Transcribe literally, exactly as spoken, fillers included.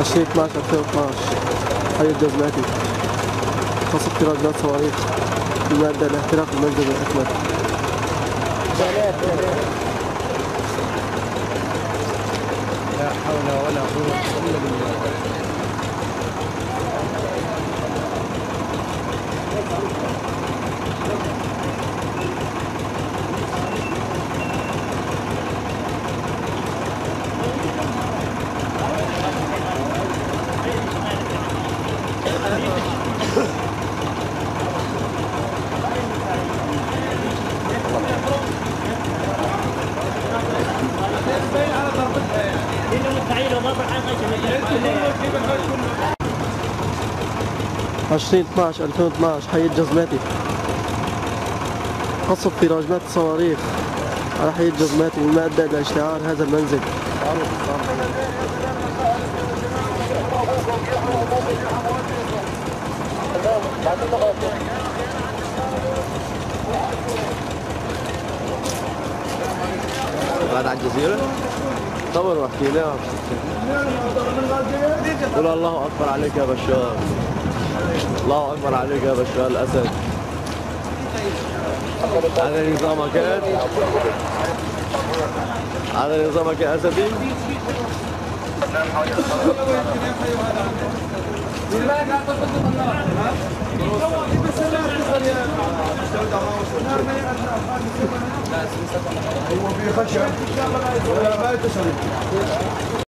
عشرين اثناشر ألفين واثناشر حي الجزماتي خاصة برجلات صواريخ بمادة لاحتراق المنزل الأكمل. لا حول ولا قوة إلا بالله. عشرين اثناشر ألفين واثناشر حي الجزماتي قصف في راجمات الصواريخ على حي الجزماتي مما أدى إلى اشتعال هذا المنزل. بعد على الجزيرة؟ طبعا واحكي لها قول الله أكبر عليك يا بشار. الله أكبر عليك يا بشار الأسد. هذا نظامك يا هذا نظامك يا أسدي. هو في خشب ولا ما يتصل.